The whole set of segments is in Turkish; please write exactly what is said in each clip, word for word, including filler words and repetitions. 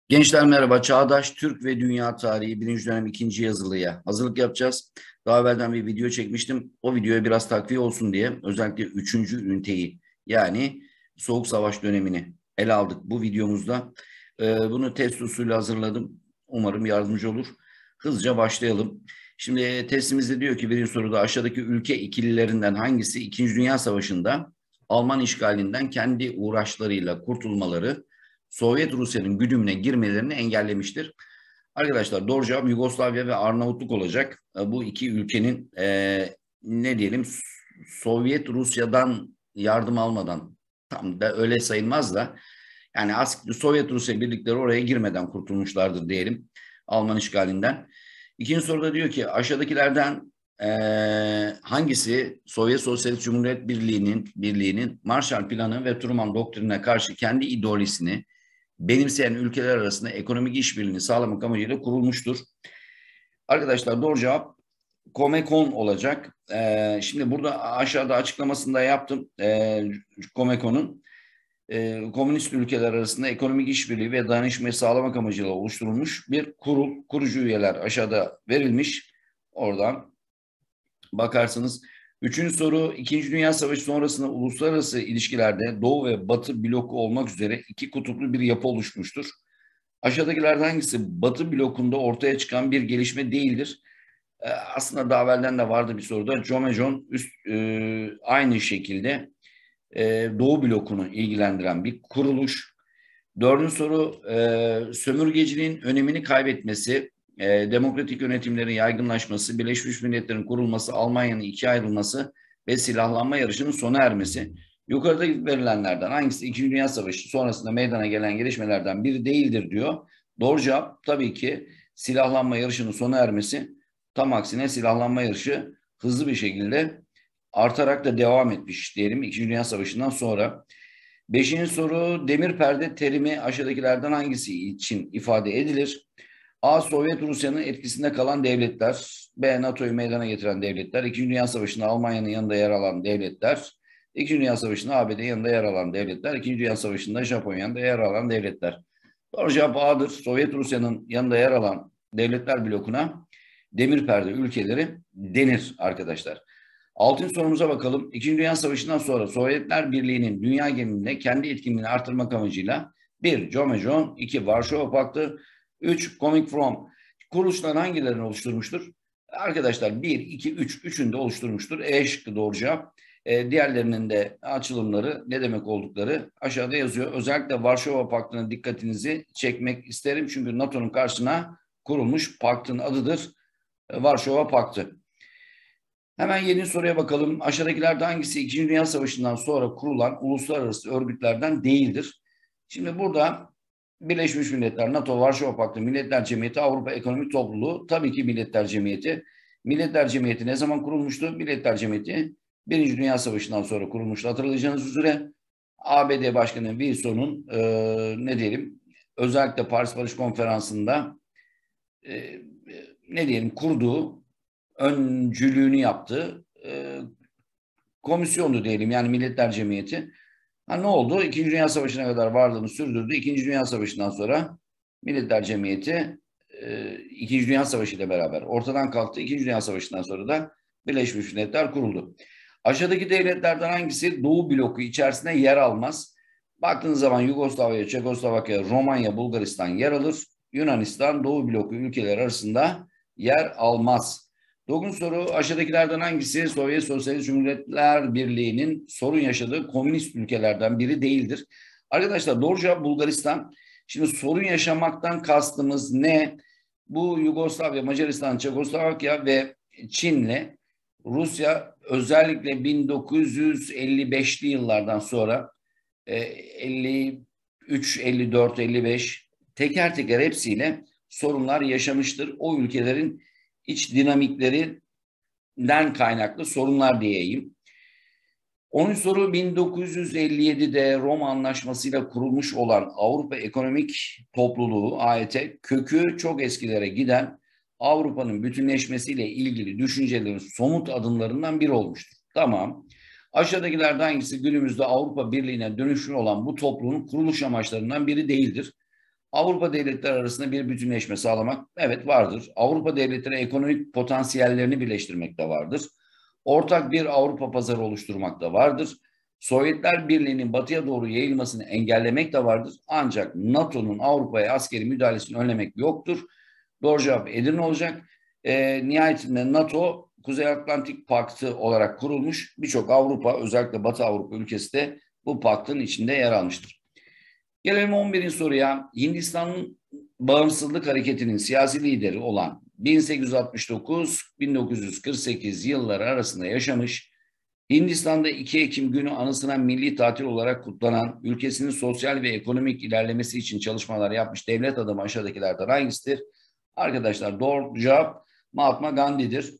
Gençler merhaba. Çağdaş Türk ve Dünya Tarihi birinci dönem ikinci yazılıya hazırlık yapacağız. Daha evvelden bir video çekmiştim. O videoya biraz takviye olsun diye özellikle üçüncü üniteyi yani Soğuk Savaş dönemini ele aldık bu videomuzda. Ee, bunu test usulü hazırladım. Umarım yardımcı olur. Hızlıca başlayalım. Şimdi testimizde diyor ki birinci soruda aşağıdaki ülke ikililerinden hangisi ikinci. Dünya Savaşı'nda Alman işgalinden kendi uğraşlarıyla kurtulmaları Sovyet Rusya'nın güdümüne girmelerini engellemiştir. Arkadaşlar doğru cevap Yugoslavya ve Arnavutluk olacak. E, Bu iki ülkenin e, ne diyelim Sovyet Rusya'dan yardım almadan tam da öyle sayılmaz da yani Sovyet Rusya birlikleri oraya girmeden kurtulmuşlardır diyelim Alman işgalinden. İkinci soruda diyor ki aşağıdakilerden e, hangisi Sovyet Sosyalist Cumhuriyet Birliği'nin Birliği'nin Marshall Planı ve Truman Doktrini'ne karşı kendi ideolojisini benimseyen ülkeler arasında ekonomik işbirliğini sağlamak amacıyla kurulmuştur. Arkadaşlar doğru cevap Comecon olacak. Ee, şimdi burada aşağıda açıklamasında yaptım. Ee, Comecon'un e, komünist ülkeler arasında ekonomik işbirliği ve dayanışmayı sağlamak amacıyla oluşturulmuş bir kurul. Kurucu üyeler aşağıda verilmiş. Oradan bakarsınız. Üçüncü soru, İkinci Dünya Savaşı sonrasında uluslararası ilişkilerde Doğu ve Batı bloku olmak üzere iki kutuplu bir yapı oluşmuştur. Aşağıdakilerden hangisi Batı blokunda ortaya çıkan bir gelişme değildir? Ee, aslında daha evvelden de vardı bir soruda. Comejon üst, e, aynı şekilde e, Doğu blokunu ilgilendiren bir kuruluş. Dördüncü soru, e, sömürgeciliğin önemini kaybetmesi, e, demokratik yönetimlerin yaygınlaşması, Birleşmiş Milletler'in kurulması, Almanya'nın ikiye ayrılması ve silahlanma yarışının sona ermesi. Yukarıda verilenlerden hangisi İkinci Dünya Savaşı sonrasında meydana gelen gelişmelerden biri değildir diyor. Doğru cevap tabii ki silahlanma yarışının sona ermesi. Tam aksine silahlanma yarışı hızlı bir şekilde artarak da devam etmiş diyelim İkinci Dünya Savaşı'ndan sonra. Beşinci soru, demir perde terimi aşağıdakilerden hangisi için ifade edilir? A. Sovyet Rusya'nın etkisinde kalan devletler. B. NATO'yu meydana getiren devletler. İkinci Dünya Savaşı'nda Almanya'nın yanında yer alan devletler. İkinci Dünya Savaşı'nda A B D'nin yanında yer alan devletler. İkinci Dünya Savaşı'nda Japonya'nın yanında yer alan devletler. Doğru cevap A'dır. Sovyet Rusya'nın yanında yer alan devletler blokuna demir perde ülkeleri denir arkadaşlar. Altıncı sorumuza bakalım. İkinci Dünya Savaşı'ndan sonra Sovyetler Birliği'nin dünya genelinde kendi etkinliğini artırmak amacıyla bir. Comejon, iki. Varşova Paktı, üç. Comecon kuruluşların hangilerini oluşturmuştur? Arkadaşlar bir, iki, üç, üçünü de oluşturmuştur. E şıkkı doğru cevap. E, diğerlerinin de açılımları ne demek oldukları aşağıda yazıyor. Özellikle Varşova Paktı'na dikkatinizi çekmek isterim. Çünkü NATO'nun karşısına kurulmuş paktın adıdır. Varşova Paktı. Hemen yeni soruya bakalım. Aşağıdakilerden hangisi İkinci Dünya Savaşı'ndan sonra kurulan uluslararası örgütlerden değildir? Şimdi burada Birleşmiş Milletler, NATO, Varşova Paktı, Milletler Cemiyeti, Avrupa Ekonomik Topluluğu, tabii ki Milletler Cemiyeti. Milletler Cemiyeti ne zaman kurulmuştu? Milletler Cemiyeti Birinci Dünya Savaşı'ndan sonra kurulmuştu. Hatırlayacağınız üzere A B D Başkanı Wilson'un e, ne diyelim özellikle Paris Barış Konferansı'nda e, ne diyelim kurduğu öncülüğünü yaptığı e, komisyondu diyelim yani Milletler Cemiyeti. Ha, ne oldu? İkinci Dünya Savaşı'na kadar varlığını sürdürdü. İkinci Dünya Savaşı'ndan sonra Milletler Cemiyeti e, İkinci Dünya Savaşı ile beraber ortadan kalktı. İkinci Dünya Savaşı'ndan sonra da Birleşmiş Milletler kuruldu. Aşağıdaki devletlerden hangisi Doğu bloku içerisinde yer almaz? Baktığınız zaman Yugoslavya, Çekoslovakya, Romanya, Bulgaristan yer alır. Yunanistan Doğu bloku ülkeler arasında yer almaz. Dokuzuncu soru, aşağıdakilerden hangisi Sovyet Sosyalist Cumhuriyetler Birliği'nin sorun yaşadığı komünist ülkelerden biri değildir? Arkadaşlar doğru cevap Bulgaristan. Şimdi sorun yaşamaktan kastımız ne? Bu Yugoslavya, Macaristan, Çekoslovakya ve Çin'le Rusya özellikle bin dokuz yüz elli beşli yıllardan sonra elli üç, elli dört, elli beş teker teker hepsiyle sorunlar yaşamıştır. O ülkelerin iç dinamiklerinden kaynaklı sorunlar diyeyim. onuncu soru, bin dokuz yüz elli yedide Roma Anlaşması'yla kurulmuş olan Avrupa Ekonomik Topluluğu A E T kökü çok eskilere giden Avrupa'nın bütünleşmesiyle ilgili düşüncelerin somut adımlarından biri olmuştur. Tamam. Aşağıdakilerden hangisi günümüzde Avrupa Birliği'ne dönüşüm olan bu topluluğun kuruluş amaçlarından biri değildir? Avrupa devletleri arasında bir bütünleşme sağlamak, evet, vardır. Avrupa devletleri ekonomik potansiyellerini birleştirmek de vardır. Ortak bir Avrupa pazarı oluşturmak da vardır. Sovyetler Birliği'nin batıya doğru yayılmasını engellemek de vardır. Ancak NATO'nun Avrupa'ya askeri müdahalesini önlemek yoktur. Doğru cevap Edirne olacak. E, nihayetinde NATO Kuzey Atlantik Paktı olarak kurulmuş. Birçok Avrupa, özellikle Batı Avrupa ülkesi de bu paktın içinde yer almıştır. Gelelim on birinci soruya. Hindistan'ın bağımsızlık hareketinin siyasi lideri olan bin sekiz yüz altmış dokuz bin dokuz yüz kırk sekiz yılları arasında yaşamış, Hindistan'da iki Ekim günü anısına milli tatil olarak kutlanan, ülkesinin sosyal ve ekonomik ilerlemesi için çalışmalar yapmış devlet adamı aşağıdakilerden hangisidir? Arkadaşlar, doğru cevap Mahatma Gandhi'dir.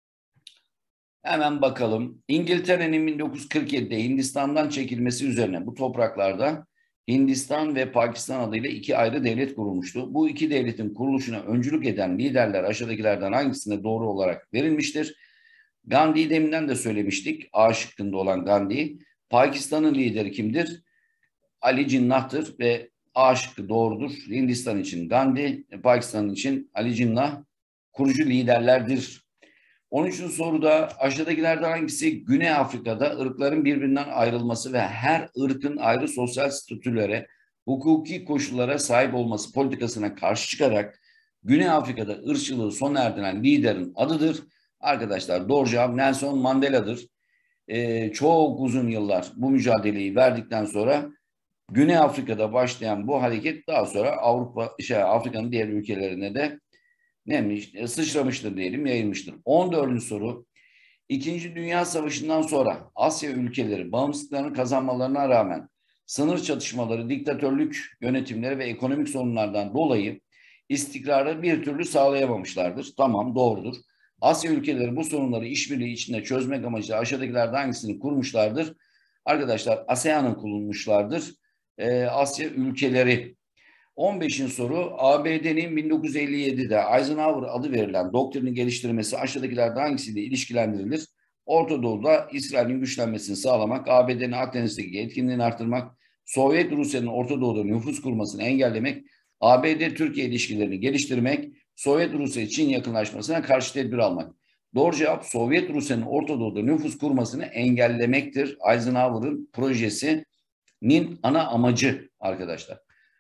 Hemen bakalım. İngiltere'nin bin dokuz yüz kırk yedide Hindistan'dan çekilmesi üzerine bu topraklarda Hindistan ve Pakistan adıyla iki ayrı devlet kurulmuştu. Bu iki devletin kuruluşuna öncülük eden liderler aşağıdakilerden hangisine doğru olarak verilmiştir? Gandhi'yi deminden de söylemiştik. A şıkkında olan Gandhi. Pakistan'ın lideri kimdir? Ali Cinnah'tır ve A şıkkı doğrudur. Hindistan için Gandhi, Pakistan için Ali Cinnah kurucu liderlerdir. on üçüncü soruda aşağıdakilerden hangisi Güney Afrika'da ırkların birbirinden ayrılması ve her ırkın ayrı sosyal statülere, hukuki koşullara sahip olması politikasına karşı çıkarak Güney Afrika'da ırkçılığı sona erdiren liderin adıdır? Arkadaşlar, doğru cevap Nelson Mandela'dır. Ee, çok uzun yıllar bu mücadeleyi verdikten sonra Güney Afrika'da başlayan bu hareket daha sonra Avrupa, şey, Afrika'nın diğer ülkelerine de neymiş, sıçramıştır diyelim, yayılmıştır. on dördüncü soru. İkinci Dünya Savaşı'ndan sonra Asya ülkeleri bağımsızlıklarını kazanmalarına rağmen sınır çatışmaları, diktatörlük yönetimleri ve ekonomik sorunlardan dolayı istikrarı bir türlü sağlayamamışlardır. Tamam, doğrudur. Asya ülkeleri bu sorunları işbirliği içinde çözmek amacıyla aşağıdakilerden hangisini kurmuşlardır? Arkadaşlar, ASEAN'ı kurmuşlardır. Ee, Asya ülkeleri. on beşinci soru. A B D'nin bin dokuz yüz elli yedide Eisenhower adı verilen doktrini geliştirmesi aşağıdakilerden hangisiyle ilişkilendirilir? Orta Doğu'da İsrail'in güçlenmesini sağlamak, A B D'nin Akdeniz'deki etkinliğini artırmak, Sovyet Rusya'nın Orta Doğu'da nüfus kurmasını engellemek, A B D-Türkiye ilişkilerini geliştirmek, Sovyet Rusya-Çin yakınlaşmasına karşı tedbir almak. Doğru cevap Sovyet Rusya'nın Orta Doğu'da nüfus kurmasını engellemektir. Eisenhower'ın projesinin ana amacı arkadaşlar.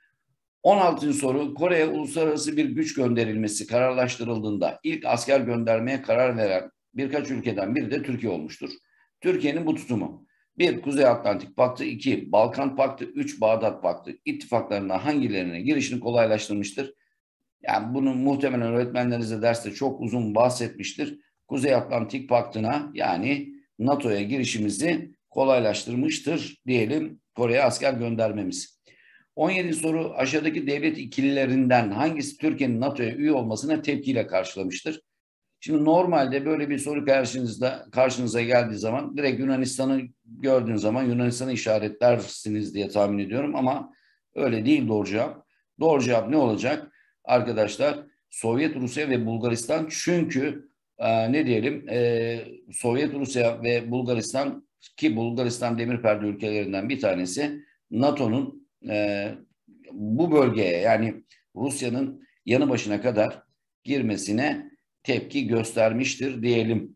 on altıncı soru. Kore'ye uluslararası bir güç gönderilmesi kararlaştırıldığında ilk asker göndermeye karar veren birkaç ülkeden biri de Türkiye olmuştur. Türkiye'nin bu tutumu: bir Kuzey Atlantik Paktı, iki Balkan Paktı, üç Bağdat Paktı ittifaklarından hangilerine girişini kolaylaştırmıştır? Yani bunu muhtemelen öğretmenlerinize derste çok uzun bahsetmiştir. Kuzey Atlantik Paktı'na, yani NATO'ya girişimizi kolaylaştırmıştır diyelim Kore'ye asker göndermemiz. on yedinci soru. Aşağıdaki devlet ikililerinden hangisi Türkiye'nin NATO'ya üye olmasına tepkiyle karşılamıştır? Şimdi normalde böyle bir soru karşınızda karşınıza geldiği zaman direkt Yunanistan'ı gördüğünüz zaman Yunanistan'ı işaretlersiniz diye tahmin ediyorum ama öyle değil doğru cevap. Doğru cevap ne olacak? Arkadaşlar, Sovyet Rusya ve Bulgaristan, çünkü e, ne diyelim e, Sovyet Rusya ve Bulgaristan, ki Bulgaristan demir perde ülkelerinden bir tanesi, NATO'nun e, bu bölgeye, yani Rusya'nın yanı başına kadar girmesine tepki göstermiştir diyelim.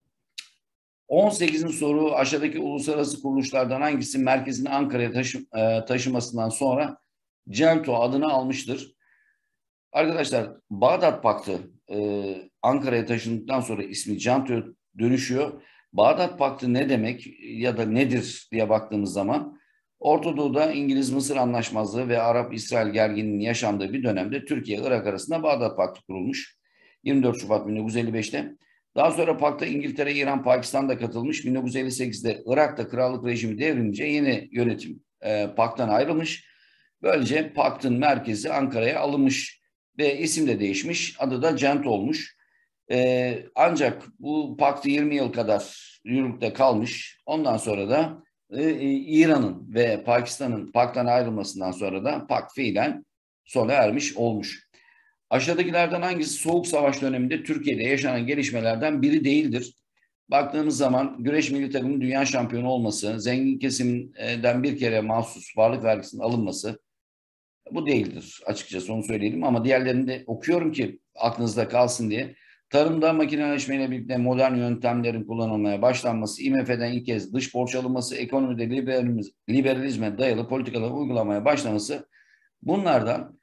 on sekizinci soru. Aşağıdaki uluslararası kuruluşlardan hangisi merkezini Ankara'ya taşı, e, taşımasından sonra CENTO adını almıştır? Arkadaşlar, Bağdat Paktı e, Ankara'ya taşındıktan sonra ismi CENTO'ya dönüşüyor. Bağdat Paktı ne demek ya da nedir diye baktığımız zaman, Orta Doğu'da İngiliz-Mısır anlaşmazlığı ve Arap-İsrail gerginliğinin yaşandığı bir dönemde Türkiye-Irak arasında Bağdat Paktı kurulmuş. yirmi dört Şubat bin dokuz yüz elli beşte. Daha sonra pakta İngiltere, İran, Pakistan da katılmış. bin dokuz yüz elli sekizde Irak'ta krallık rejimi devrilince yeni yönetim e, paktan ayrılmış. Böylece paktın merkezi Ankara'ya alınmış ve isim de değişmiş. Adı da CENTO olmuş. E, ancak bu paktı yirmi yıl kadar yürürlükte kalmış. Ondan sonra da e, İran'ın ve Pakistan'ın paktan ayrılmasından sonra da pakt fiilen sona ermiş olmuş. Aşağıdakilerden hangisi Soğuk Savaş döneminde Türkiye'de yaşanan gelişmelerden biri değildir? Baktığımız zaman güreş milli takımının dünya şampiyonu olması, zengin kesimden bir kere mahsus varlık vergisinin alınması, Bu değildir açıkçası, onu söyleyelim, ama diğerlerini de okuyorum ki aklınızda kalsın diye. Tarımda makineleşmeyle birlikte modern yöntemlerin kullanılmaya başlanması, I M F'den ilk kez dış borç alınması, ekonomide liberalizm, liberalizme dayalı politikalar uygulamaya başlaması, bunlardan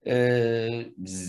e,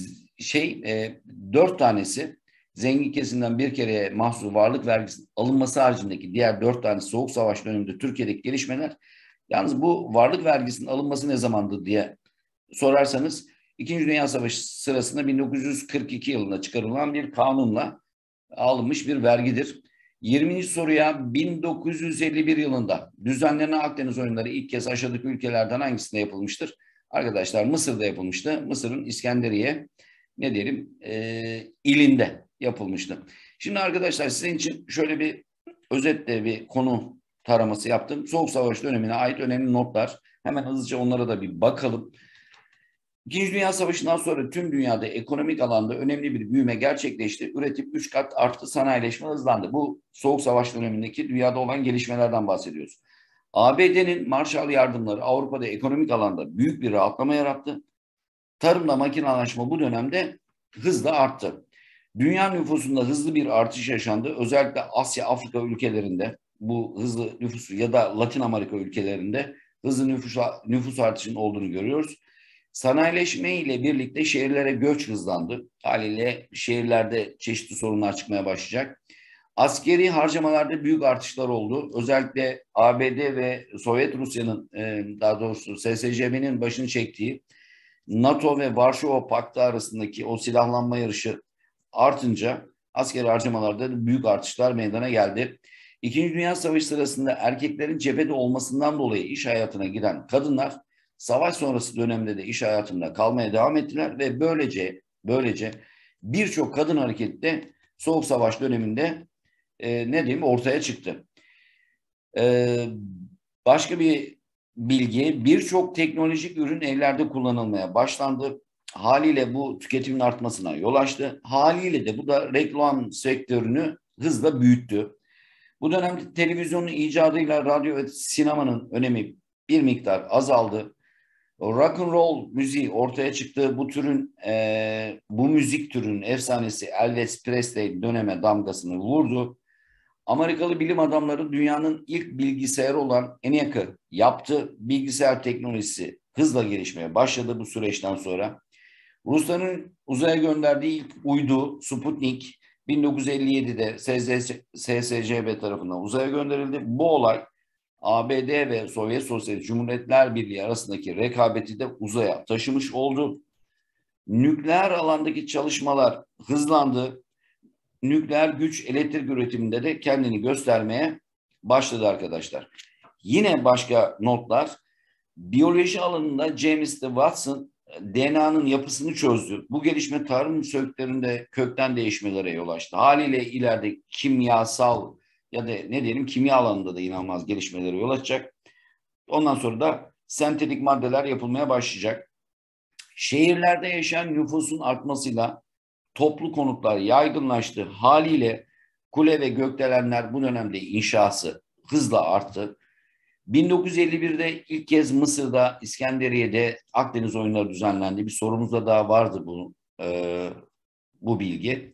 şey e, dört tanesi zengin kesimden bir kereye mahsus varlık vergisinin alınması haricindeki diğer dört tanesi Soğuk Savaş döneminde Türkiye'deki gelişmeler. Yalnız bu varlık vergisinin alınması ne zamandı diye sorarsanız, İkinci Dünya Savaşı sırasında bin dokuz yüz kırk iki yılında çıkarılan bir kanunla alınmış bir vergidir. yirminci soruya, bin dokuz yüz elli bir yılında düzenlenen Akdeniz oyunları ilk kez aşağıdaki ülkelerden hangisinde yapılmıştır? Arkadaşlar, Mısır'da yapılmıştı. Mısır'ın İskenderiye ne diyelim e, ilinde yapılmıştı. Şimdi arkadaşlar, sizin için şöyle bir özetle bir konu taraması yaptım. Soğuk Savaş dönemine ait önemli notlar. Hemen hızlıca onlara da bir bakalım. İkinci Dünya Savaşı'ndan sonra tüm dünyada ekonomik alanda önemli bir büyüme gerçekleşti. Üretim üç kat arttı, sanayileşme hızlandı. Bu Soğuk Savaş dönemindeki dünyada olan gelişmelerden bahsediyoruz. A B D'nin Marshall yardımları Avrupa'da ekonomik alanda büyük bir rahatlama yarattı. Tarımda makinalaşma bu dönemde hızla arttı. Dünya nüfusunda hızlı bir artış yaşandı. Özellikle Asya, Afrika ülkelerinde bu hızlı nüfus ya da Latin Amerika ülkelerinde hızlı nüfus, nüfus artışının olduğunu görüyoruz. Sanayileşme ile birlikte şehirlere göç hızlandı. Haliyle şehirlerde çeşitli sorunlar çıkmaya başlayacak. Askeri harcamalarda büyük artışlar oldu. Özellikle A B D ve Sovyet Rusya'nın, daha doğrusu S S C B'nin başını çektiği NATO ve Varşova Paktı arasındaki o silahlanma yarışı artınca askeri harcamalarda büyük artışlar meydana geldi. İkinci Dünya Savaşı sırasında erkeklerin cephede olmasından dolayı iş hayatına giren kadınlar savaş sonrası dönemde de iş hayatında kalmaya devam ettiler ve böylece böylece birçok kadın hareketi de Soğuk Savaş döneminde e, ne diyeyim ortaya çıktı. E, başka bir bilgi, birçok teknolojik ürün evlerde kullanılmaya başlandı. Haliyle bu tüketimin artmasına yol açtı. Haliyle de bu da reklam sektörünü hızla büyüttü. Bu dönemde televizyonun icadıyla radyo ve sinemanın önemi bir miktar azaldı. Rock and roll müziği ortaya çıktı. Bu türün, e, bu müzik türünün efsanesi Elvis Presley döneme damgasını vurdu. Amerikalı bilim adamları dünyanın ilk bilgisayarı olan ENIAC'ı yaptı. Bilgisayar teknolojisi hızla gelişmeye başladı bu süreçten sonra. Rusların uzaya gönderdiği ilk uydu Sputnik bin dokuz yüz elli yedi'de S S C B tarafından uzaya gönderildi. Bu olay A B D ve Sovyet Sosyalist Cumhuriyetler Birliği arasındaki rekabeti de uzaya taşımış oldu. Nükleer alandaki çalışmalar hızlandı. Nükleer güç elektrik üretiminde de kendini göstermeye başladı arkadaşlar. Yine başka notlar. Biyoloji alanında James Watson D N A'nın yapısını çözdü. Bu gelişme tarım sektöründe kökten değişmelere yol açtı. Haliyle ileride kimyasal ya da ne diyelim kimya alanında da inanılmaz gelişmelere yol açacak. Ondan sonra da sentetik maddeler yapılmaya başlayacak. Şehirlerde yaşayan nüfusun artmasıyla toplu konutlar yaygınlaştı. Haliyle kule ve gökdelenler bu dönemde inşası hızla arttı. bin dokuz yüz elli bir'de ilk kez Mısır'da İskenderiye'de Akdeniz oyunları düzenlendi. Bir sorumuzda daha vardı bu e, bu bilgi.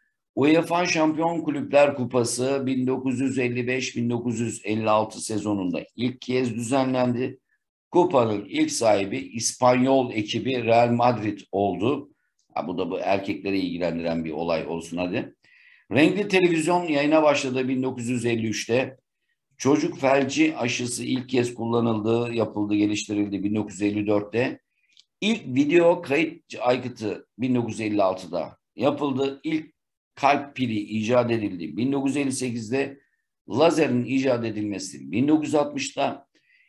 UEFA Şampiyon Kulüpler Kupası bin dokuz yüz elli beş bin dokuz yüz elli altı sezonunda ilk kez düzenlendi. Kupanın ilk sahibi İspanyol ekibi Real Madrid oldu. Ha, bu da bu erkekleri ilgilendiren bir olay olsun hadi. Renkli televizyon yayına başladı bin dokuz yüz elli üç'te. Çocuk felci aşısı ilk kez kullanıldı, yapıldı, geliştirildi bin dokuz yüz elli dört'te. İlk video kayıt aygıtı bin dokuz yüz elli altı'da yapıldı. İlk kalp pili icat edildi bin dokuz yüz elli sekiz'de. Lazerin icat edilmesi bin dokuz yüz altmış'ta.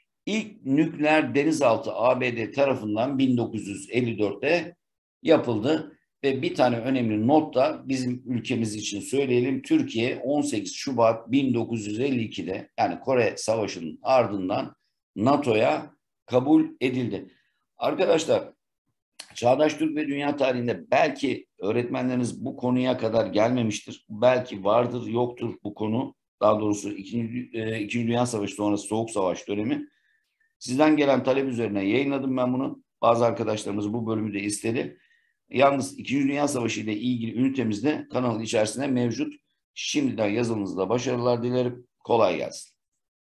İlk nükleer denizaltı A B D tarafından bin dokuz yüz elli dört'te yapıldı. Ve bir tane önemli not da bizim ülkemiz için söyleyelim. Türkiye on sekiz Şubat bin dokuz yüz elli iki'de yani Kore Savaşı'nın ardından NATO'ya kabul edildi. Arkadaşlar, Çağdaş Türk ve Dünya tarihinde belki öğretmenleriniz bu konuya kadar gelmemiştir. Belki vardır, yoktur bu konu. Daha doğrusu İkinci, İkinci Dünya Savaşı sonrası Soğuk Savaş dönemi. Sizden gelen talep üzerine yayınladım ben bunu. Bazı arkadaşlarımız bu bölümü de istedi. Yalnız İkinci Dünya Savaşı ile ilgili ünitemiz de kanalın içerisinde mevcut. Şimdiden yazılınızda başarılar dilerim. Kolay gelsin.